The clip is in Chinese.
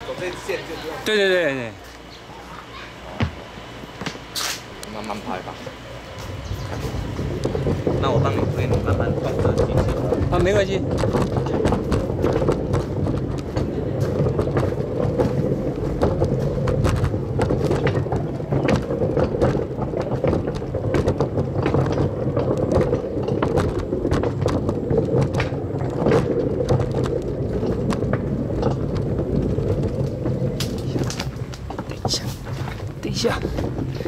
走这线就不用。 对对对对。 慢慢拍吧。 那我帮你推，你慢慢动这个机器。 啊，没关系。等一下。